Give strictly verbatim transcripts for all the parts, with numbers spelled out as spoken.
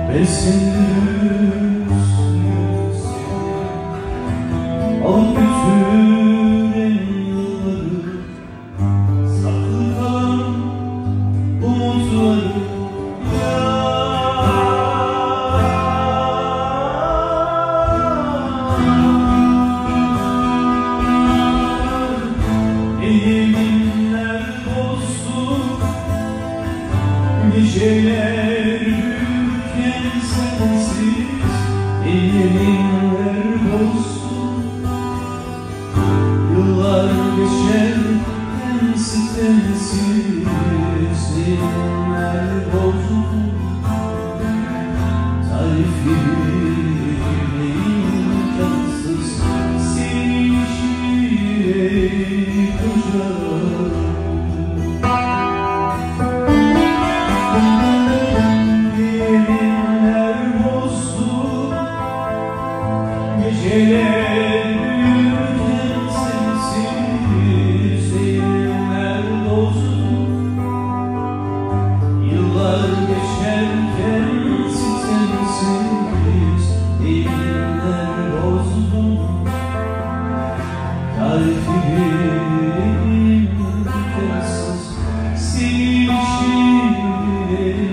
Ben senin üstüne al götüren yılları, saklı kalan umutları. Yeminler bozdu, geceler büyürken sensiz. Yeminler bozdu, yıllar geçerken sitemsiz. Yeminler bozdu, tarifi imkansız. Seni şiire kucağım. Yeminler bozdu, geceler büyürken sensiz. Yeminler bozdu, yıllar geçerken sitemsiz. Yeminler bozdu, tarifi imkansız. Seni şiire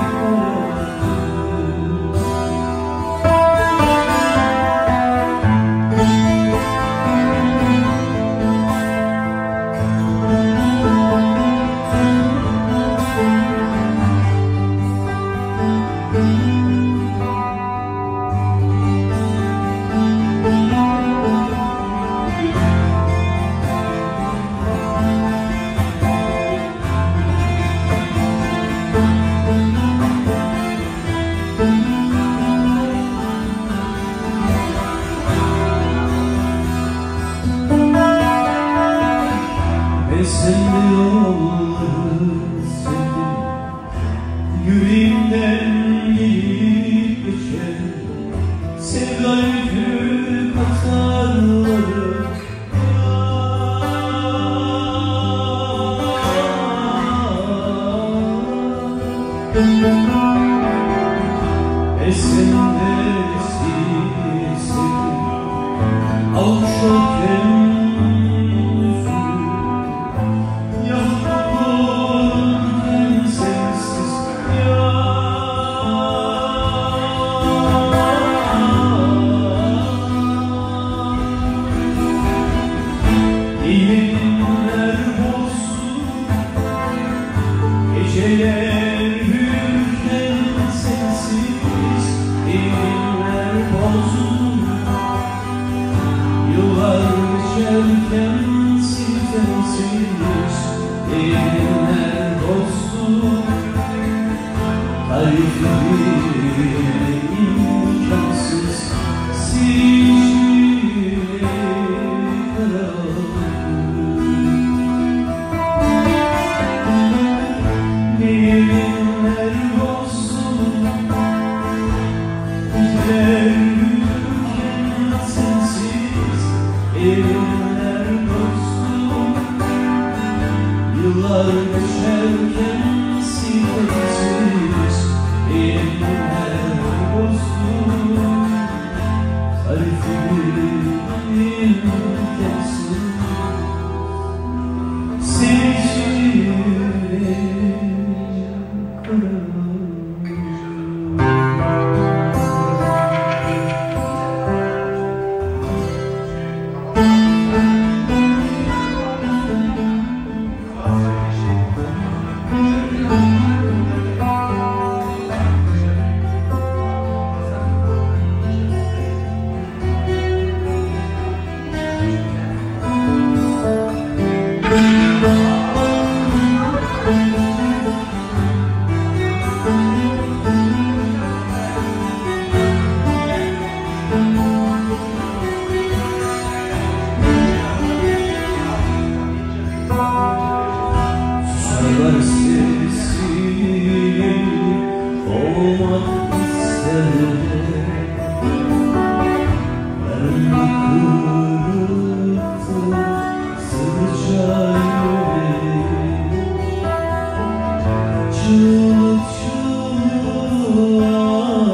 ben sende yolları sevdim, yüreğimden gelip geçer sevda yükü katarları. Ben sende sevdim, avuşarken yeminler bozdu, geceler büyürken sensiz. Yeminler bozdu, yıllar geçerken sitemsiz. Yeminler bozdu, tarifi imkansız. Sicile yeminler bozdu, geceler büyürken sensiz. Yeminler bozdu, yıllar geçerken sitemsiz. Yeminler bozdu, tarifi imkansız. Sicile susarlar sesi olmak isterler. Yarın kırıktı sıcağı yüreğim, çığlık çığlığa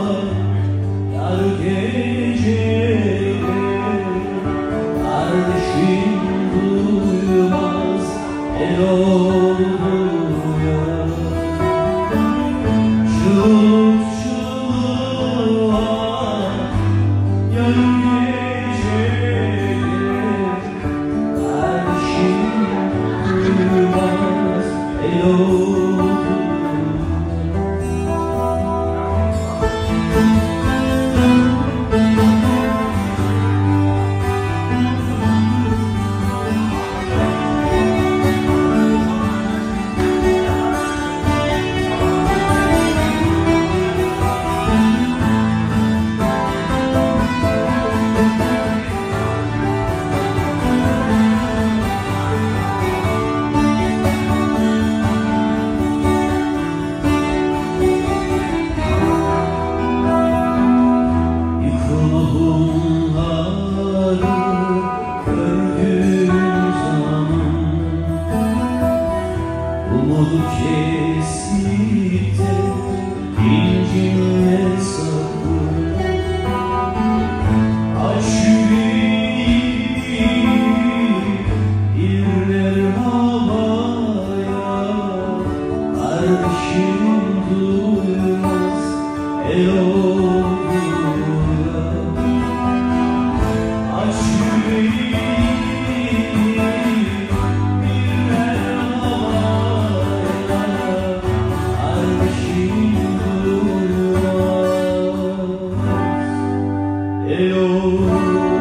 el olduya. Aç yüreği bir merhabaya, kardeşim durmaz el olduya.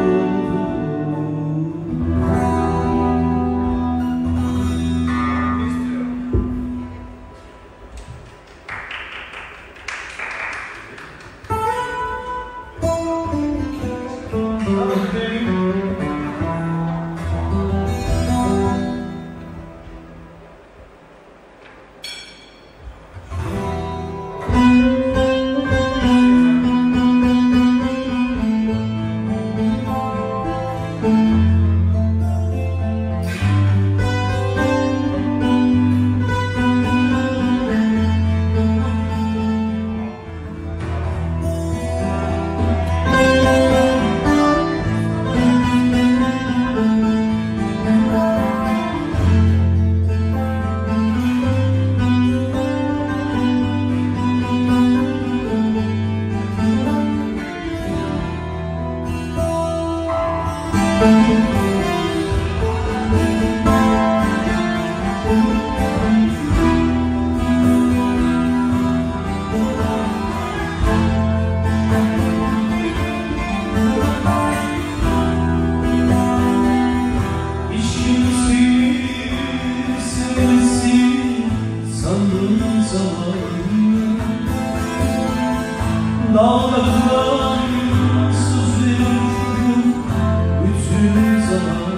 Dağlar söz veriyorum bütün zaman.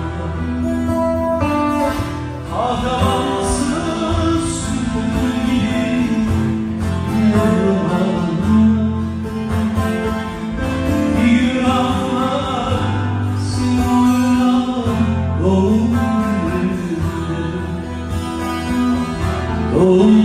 Adamsız süpür gibi yorulmam. Bir gün anlar sinirler doğum gününde. Doğum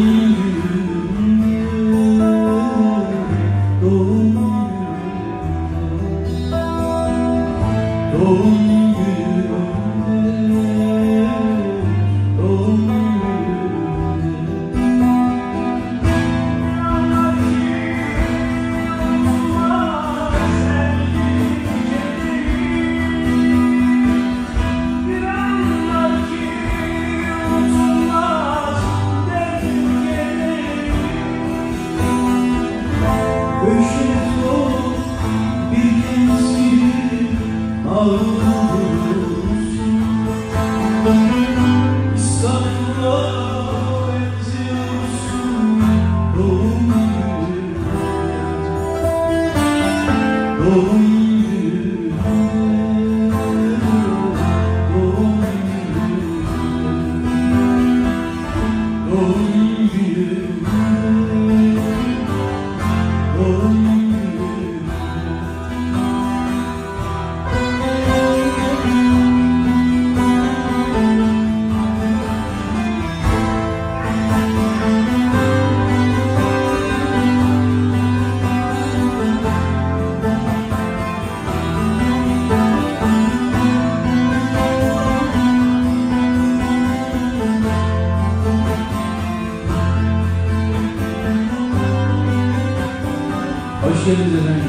hoş geldiniz efendim.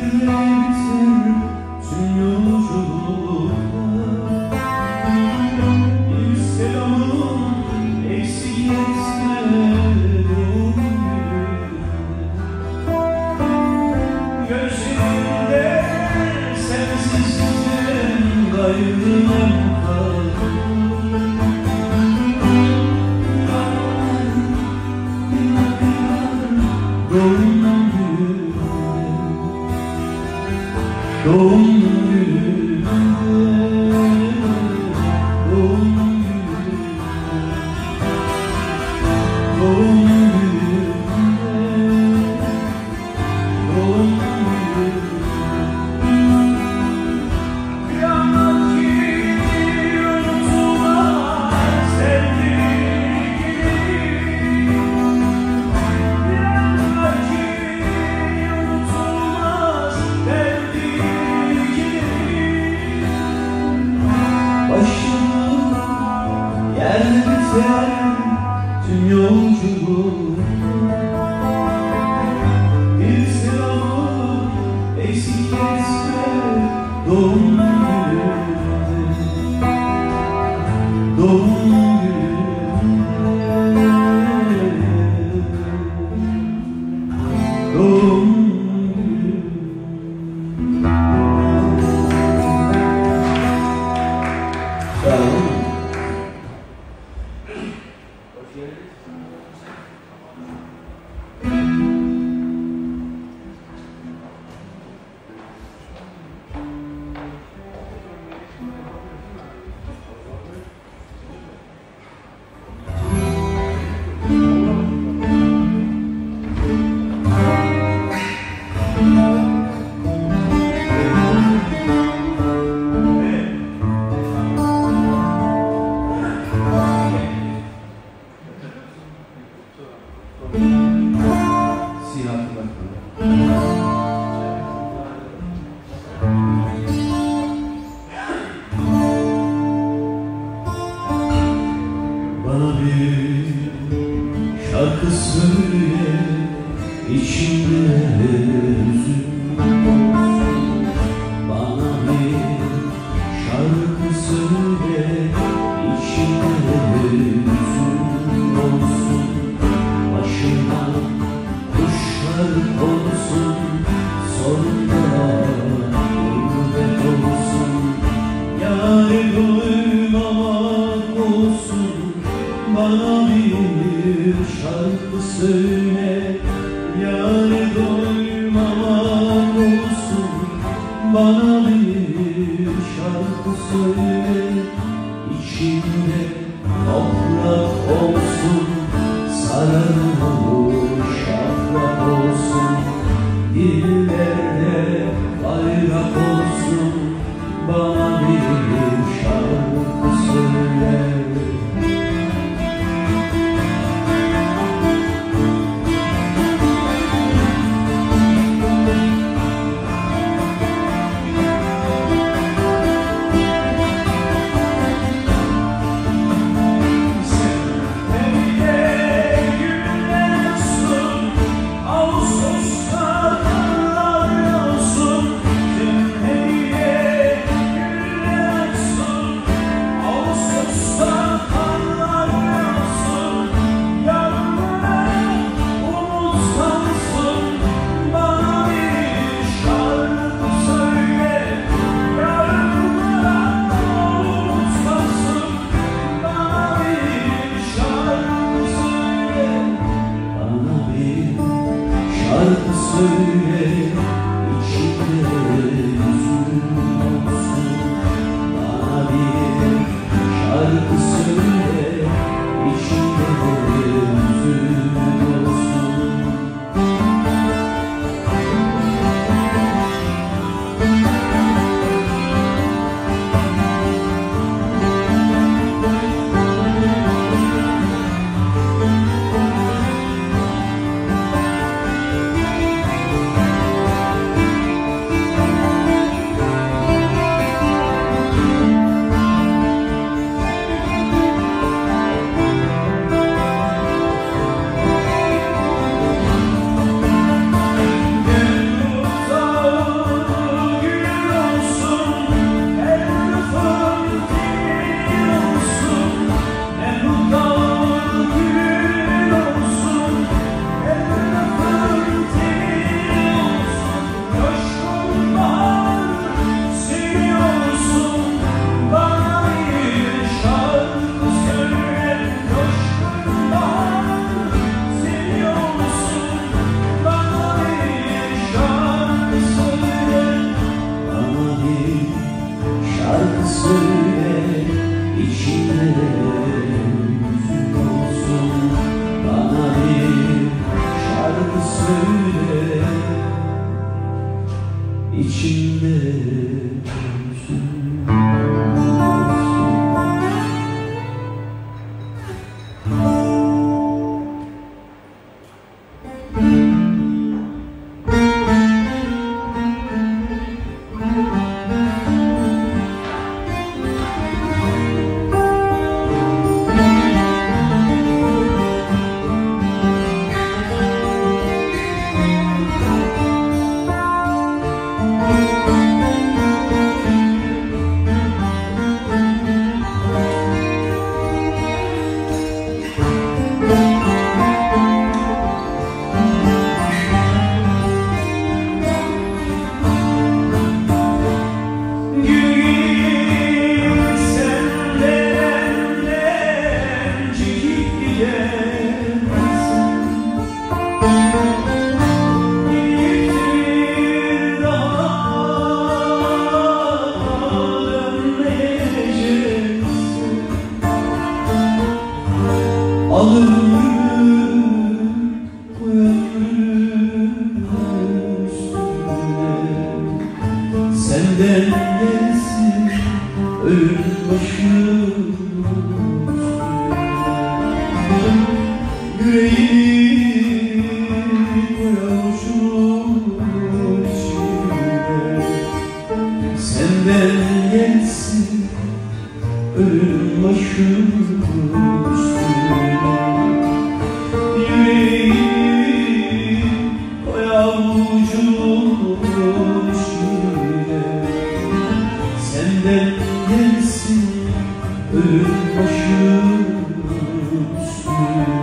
Başını yürüyebilir tüm yolculukta. doğum günü, doğum günü. Sağ olun. Bana bir şarkı söyle, içimde hüzün olsun. Bana bir şarkı söyle, içimde hüzün olsun. Başımdan kuşlar olsun, sonunda gurbet olsun. Yâri duymamak olsun. Bana bir şarkı söyle, yâri doymamak olsun. Bana bir şarkı söyle, içimde toprak olsun. Sararmış şafrak olsun, dillerde bayrak olsun. Bana bir şarkı söyle. Ağustos'ta ölüm başım yüreğimi koymuşum içine. Senden gelsin ölüm başım üstüne. Yüreğimi koymuşum içine. Senden gelsin ölüm başım üstüne.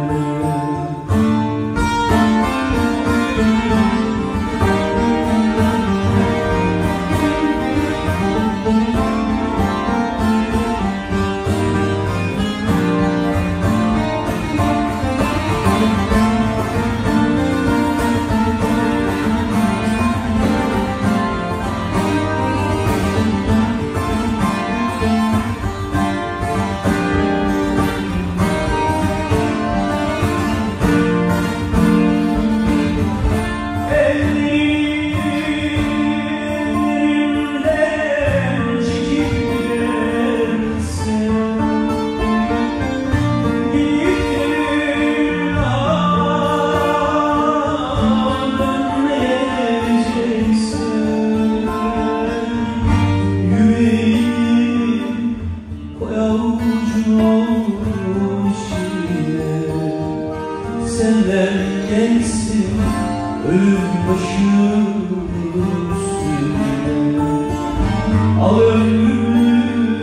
Senden gelsin ölüm başım üstüne. Al ömrümü,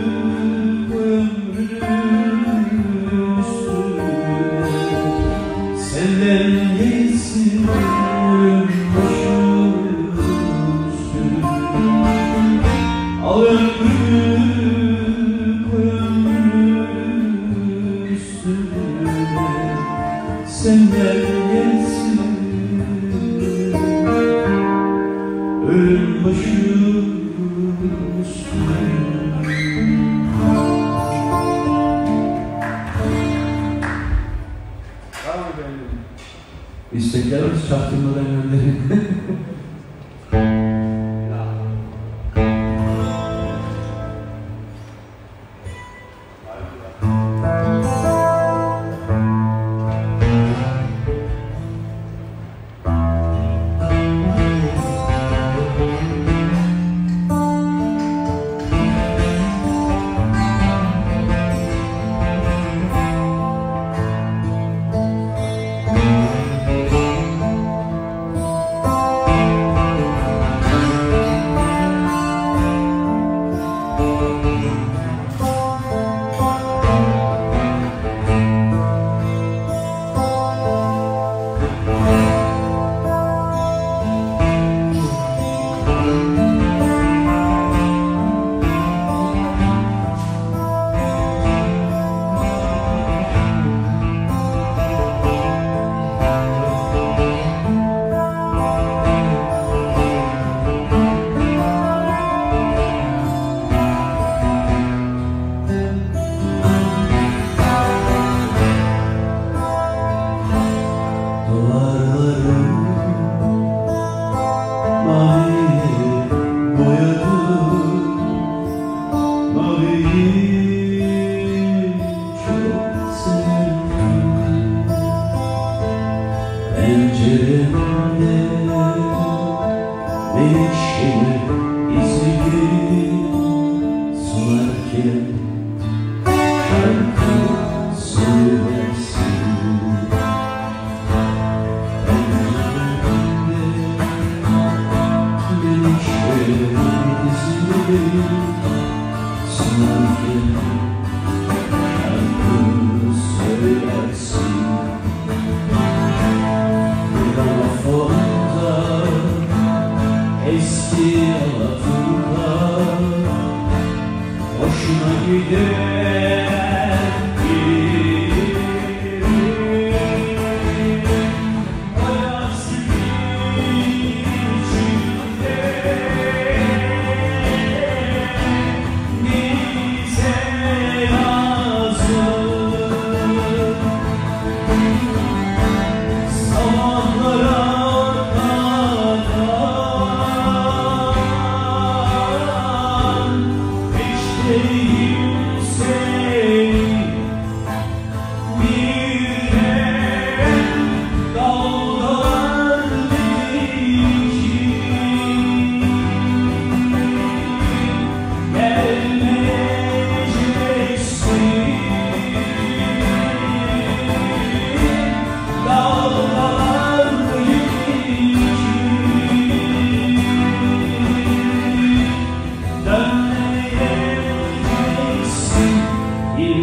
ömrümü üstüne. Senden gelsin ölüm başım üstüne. Al ömrümü, ömrümü üstüne. Senden gelsin ölüm başım üstüne. İsteklerimiz çaktırmadan gönderin. Penceremde menekşeler izini sularken şarkı söylersin. Penceremde menekşeler izini sularken şarkı söylersin. Eski Alaturka hoşuna gider bir hayat içinde bize lazım sabahlara Hey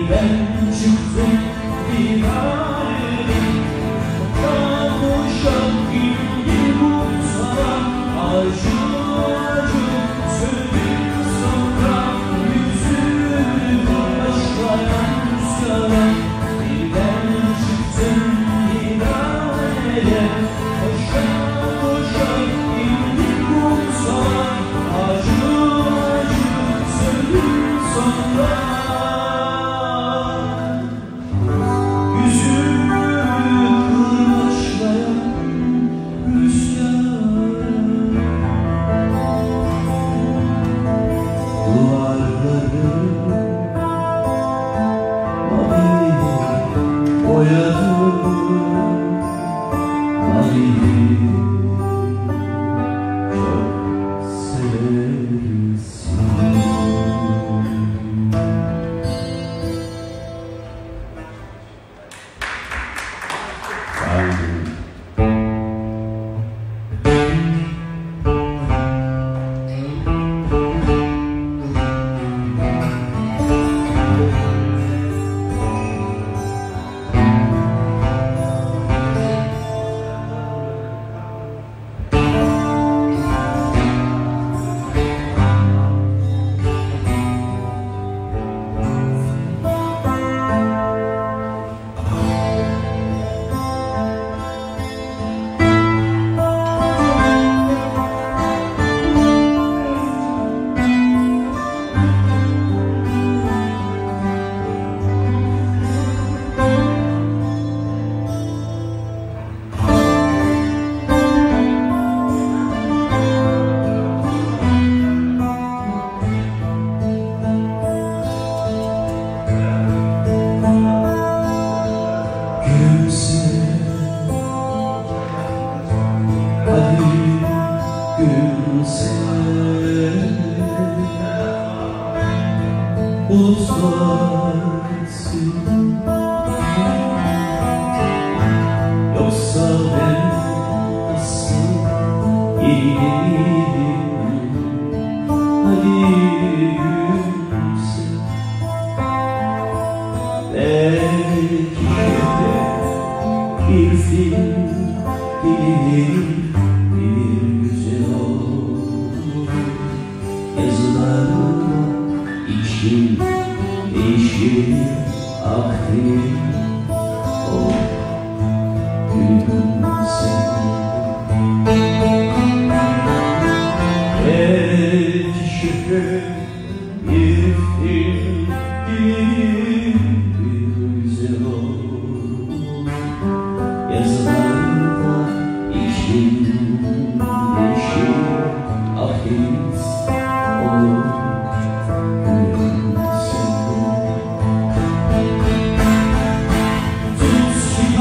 birden çıktım dinarenin. Kavuşan indim kumsala, acı acı söndüm sonra yüzümü başlayan rüzgara. Birden çıktım dinareye, koşa koşa indim kumsala, acı acı söndüm sonra yüzümü kırbaçlayan rüzgar. Duvarları mavi boyadım, mavi çok seversin. Bulutlarsın, yoksa ben nasıl iyiydim? Hadi gülümse, belki de bir film gelir, bir güzel olur. Yazılarında içim değişir, aklım o gülümse. Belki şüphe bir film gelir, bir güzel olur. Yazılarında içim değişir, aklım olur. Tut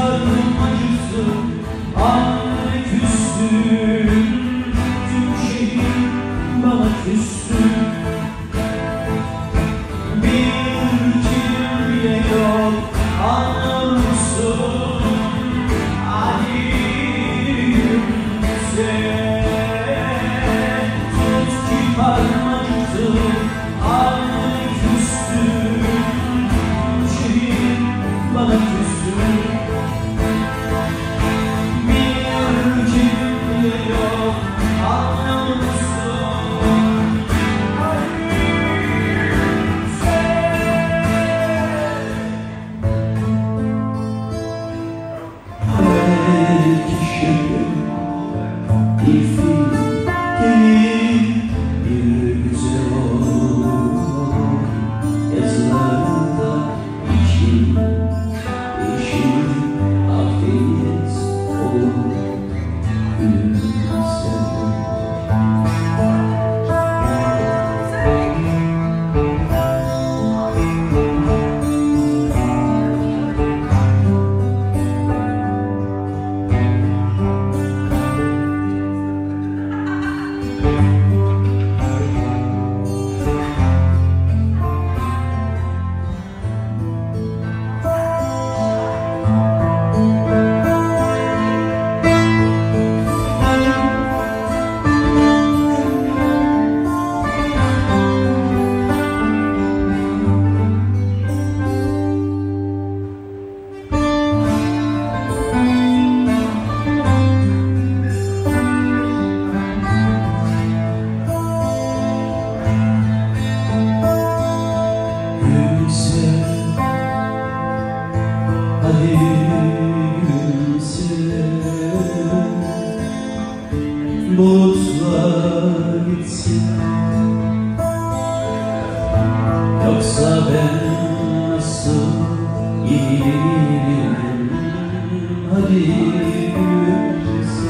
Yoksa ben nasıl yenilirim? Hadi gülümse.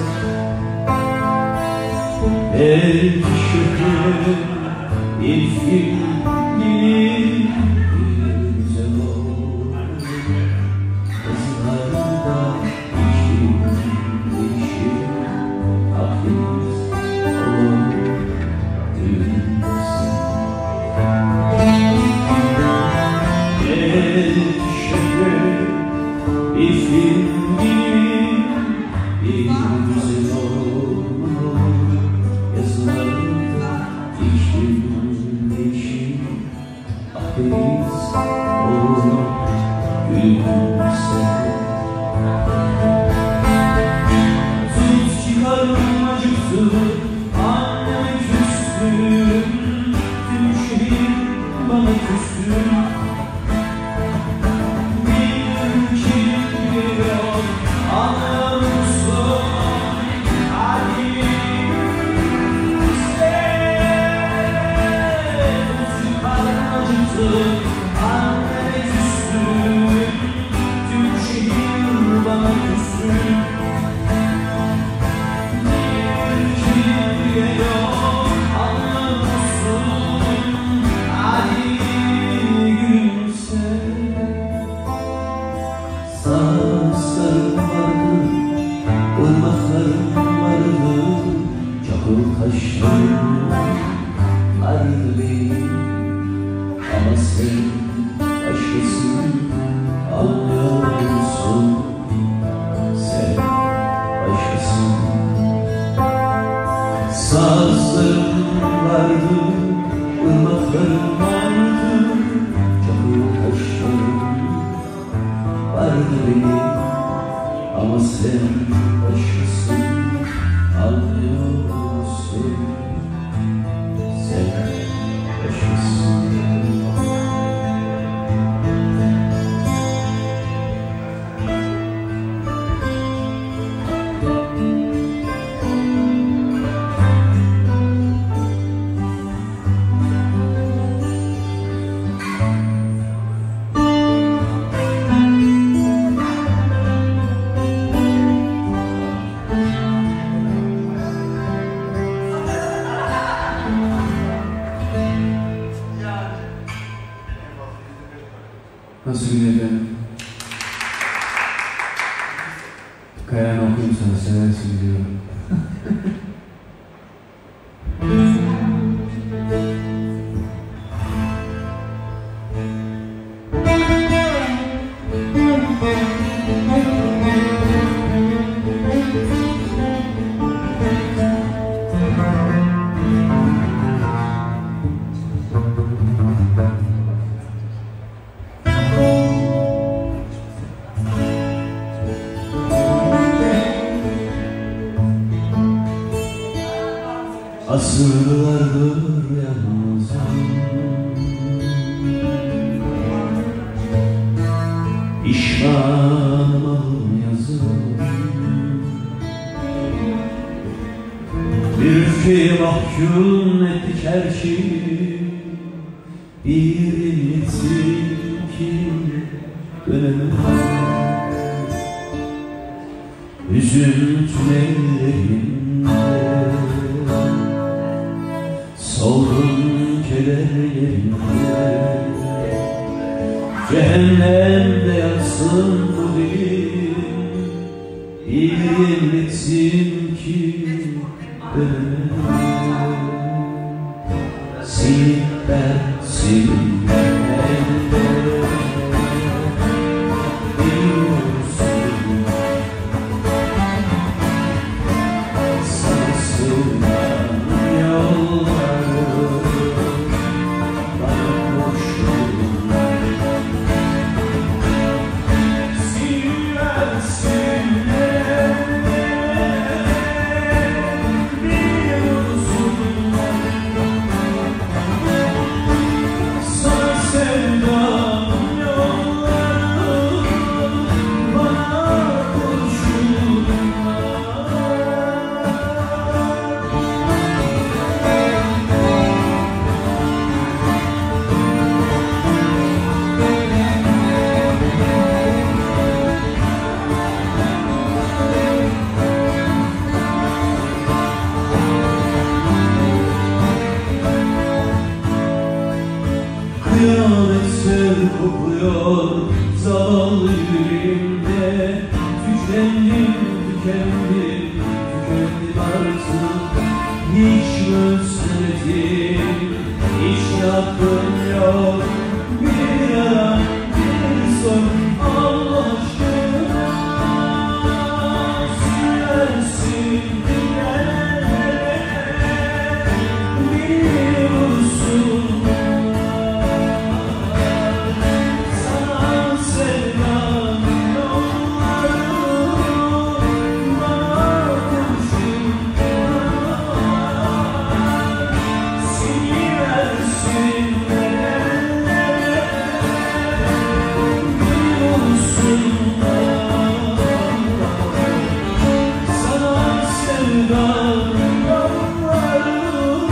Belki şehrin bir film gibi güzel olur. Kızlarda yeşil yeşil hafif olur gülümse. Belki şehrin bir film gibi güzel olur. Yazılarda yeşil yeşil hafif olur gülümse. Tut çıkarım acıktı, anneme küstüm, tüm şehir bana küstü. Bir kim yok, anlar mısın? Hadi gülümse. Tut çıkarım acıktı, anneme küstüm, tüm şehir bana küstü. Sazlarım vardı, ırmaklarım vardı, çakıl taşlarım vardı benim. Ama sen başkasın, anlıyor musun? Sen başkasın. Sazlarım vardı, ırmaklarım vardı, çakıl taşlarım vardı benim. Ama sen başkasın, anlıyor musun? Sen başkasın. Nasıl gidiyor efendim? Kayan okuyayım sana, seversin biliyorum. Asırlardır yalnızım, pişmanım alım yazım. Bir öfkeye mahkum ettik her şeyi, bir inletsin ki dönemem. Üzüntü ellerinde soldum keder yerinde. Cehennemde yansın bu dilim, İlletsin ki dönemem. Silip ben silip elde biliyorsun. Sarsılan yolları bana koşun. Silersin elde biliyorsun. kopuyor zavallı yüreğimde. Tükendim, tükendim, tükendim artık. Hiç mi özledim, hiç hakkım yok. Bir ara, bir son, Allah aşkına sürersin dillerle. Biliyorsun sana sevdam yollarım, bana kurşun silersin dillerle. Biliyorsun sana sevdam yollarım,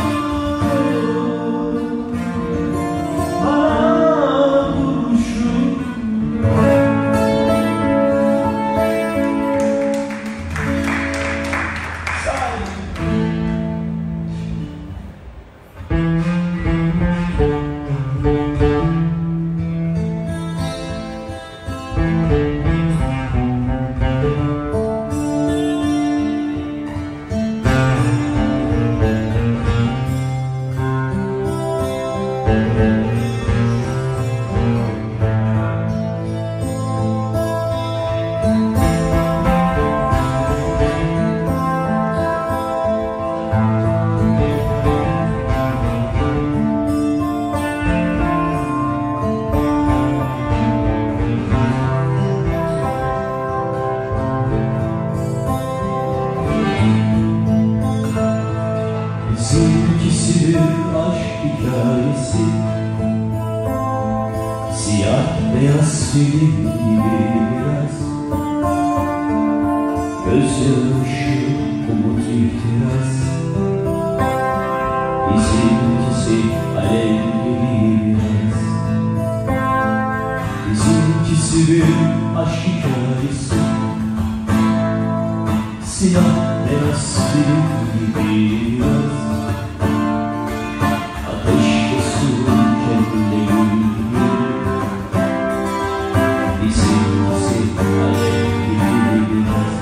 bana kurşun. Bizimkisi bir aşk hikayesi, siyah beyaz film gibi biraz. Gözyaşı, umut, ihtiras. Bizimkisi alev gibi biraz. Bizimkisi bir aşk hikayesi, siyah beyaz film gibi biraz. Ateşte sürürken de yürüyor. Bizimkisi alev gibi biraz.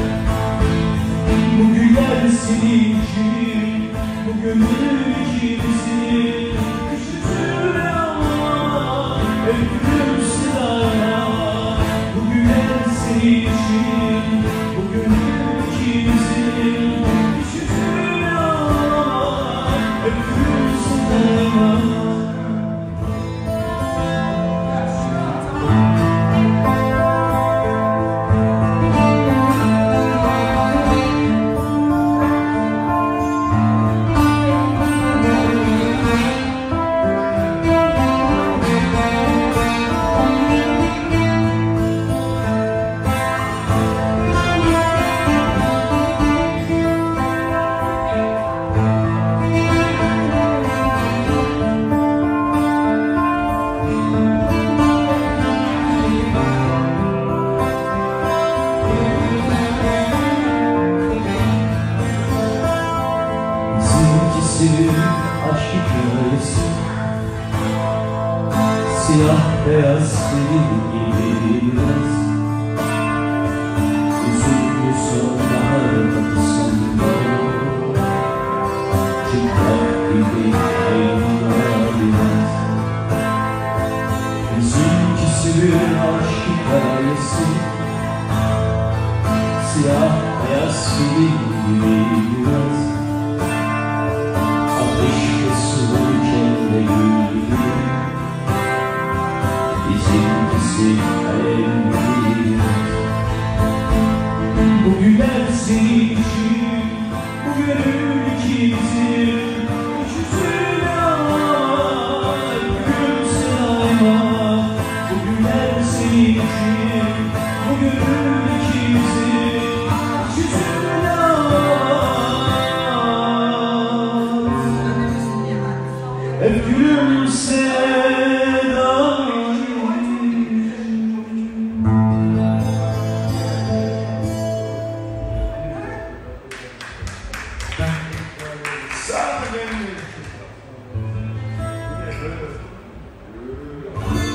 Bu güller senin için, bu gönül ikimizin. Üşütür ama öpülürse daima. Bu güller senin için, bu gönül ikimizin. Üşütür ama öpülürse daima. Bizimkisi aşk hikayesi, siyah beyaz film gibi biraz. Üzüldü sonbahar kapısında, çıplak gibi aynalar biraz. Bizimkisi bir aşk hikayesi, siyah beyaz film gibi biraz. Ateşte sürürken de yürüyor. Bizimkisi alev gibi biraz. Bu güller senin için, bu gönül ikimizin. Üşütür ama gülümse daima. Bu güller senin için, bu gönül ikimizin. Üşütür ama hep gülümse daima. Sağ olun.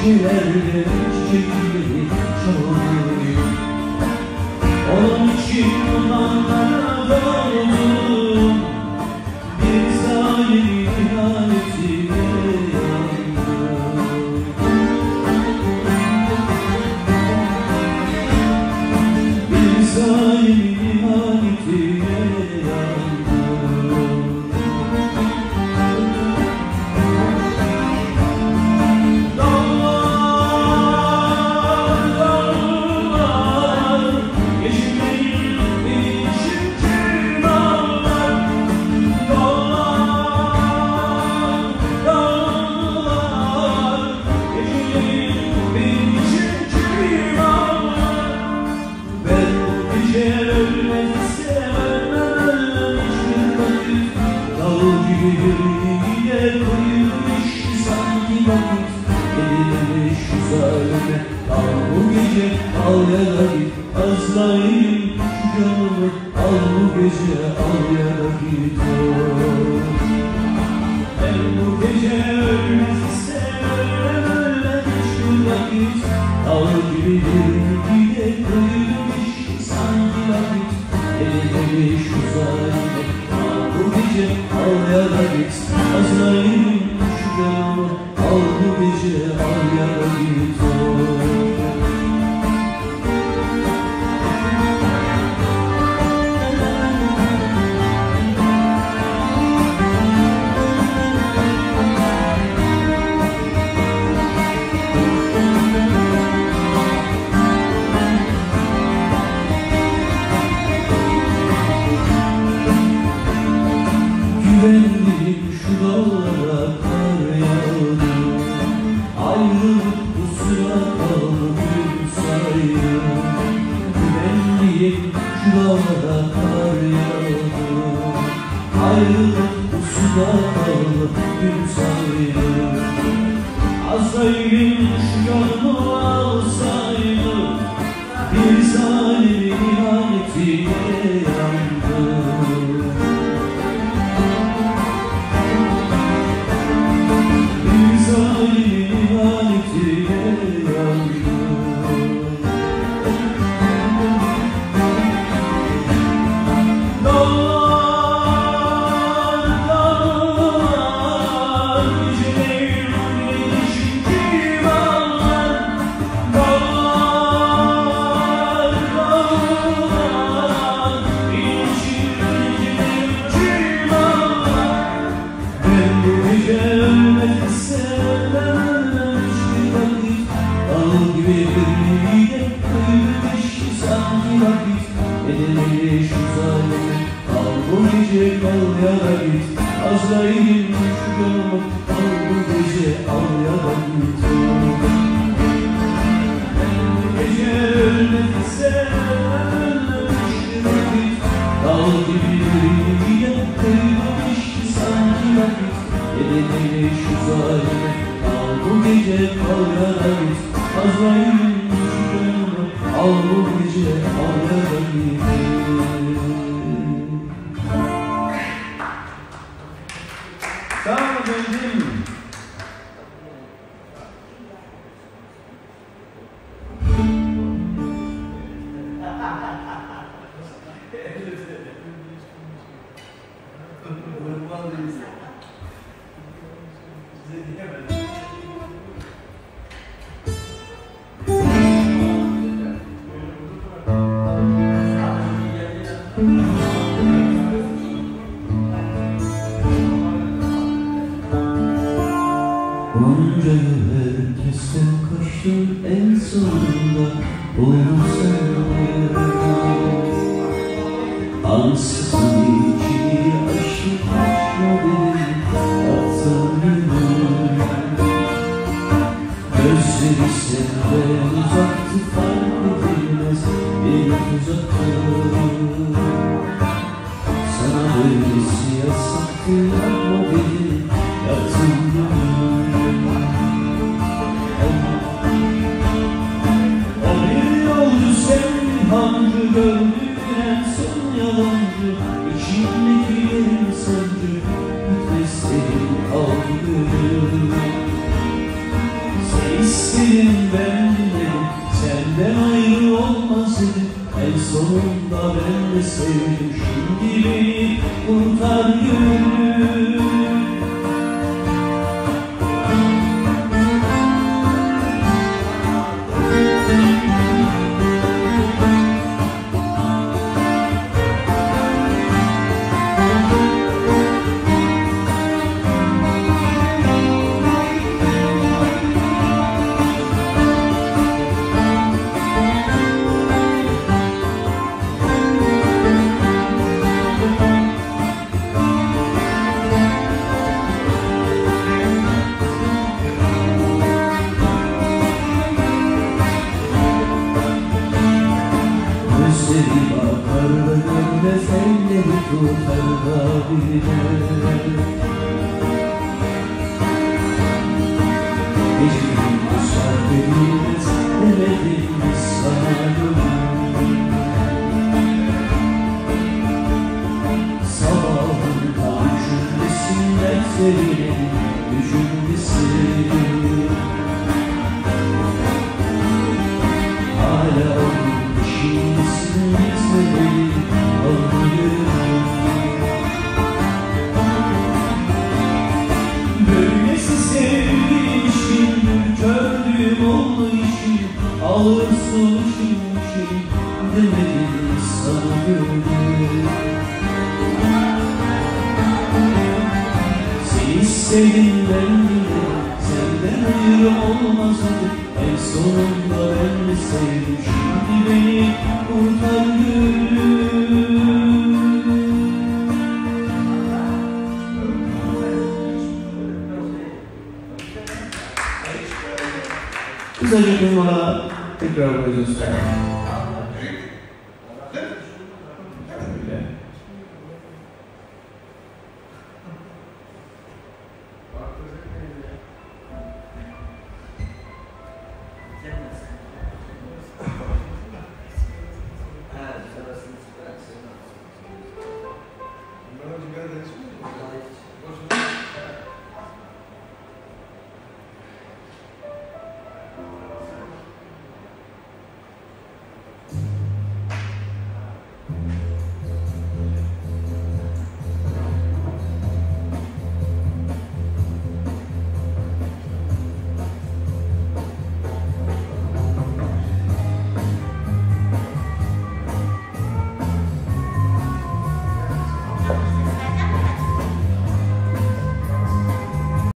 bahçelerde çiçekleri çalıyor. Onun için dumanlara doldum, bir zalimin ihanetine yandım. Bir zalimin ihanetine yandım. Al bu gece al ya da git Azrail şu canımı al bu gece al ya da git. Ben bu gece ölmez istemem ölmem şu vakit. Al gibi bir gide koyulmuş sanki vakit. Elinde şu zalime al bu gece al ya da git Azrail şu canımı al bu gece al ya da git. Güvendiğim şu dağlara kar yağdı, ayrılık pusula kaldı gün saydı. Güvendiğim şu dağlara kar yağdı, ayrılık pusula kaldı gün saydı. Azrail'in şu yolunu alsaydı, bir zalimin ihanetine yandı. Elinde şu zalime al bu gece al ya da git. Azrail'in şu canımı al bu gece al ya da git. Ben bu gece ölmek sevmemiştim vakit. Dal gibi yüreğime koyulmuş sanki vakit. Elinde şu zalime al bu gece al ya da git. Azrail'in şu canımı al bu gece al ya da git. Sağ olun efendim. Onca yıl herkesten kaçtım, en sonunda buldum seni. Ansızın içini aşıp aşma dedim, attım yürüdüm. Gözleri senden uzaktı, fark edilmez beni uzaktı. Sana böylesi yasaktı, yapma dedim, yaktım yürüdüm. Hancı gönlümden son yalancı, içimdekilerin sancı, bitmez senin algın. Sen istedim ben dinledim, senden ayrı olmaz dedim. En sonunda ben de sevdim, şimdi beni kurtar gönlüm. Gözleri bakar da görmez, elleri tutar da bilir. Gece gündüz fark edilmez, demedim mi sana gönlüm. Sabahın tam cümlesin, dertlerinin düşüncesi. Hala onun peşindesin, gitmedi anlıyorum. Böylesi sevgi işin, kördüğüm oldu işin, alırsın işin işin, demedim sana gönlüm. Seni istedim ben dinledim, senden ayrı olmaz dedim. En sonunda ben de sevdim, şimdi beni kurtar gönlüm. Güzel bir numara tekrar koyacağız.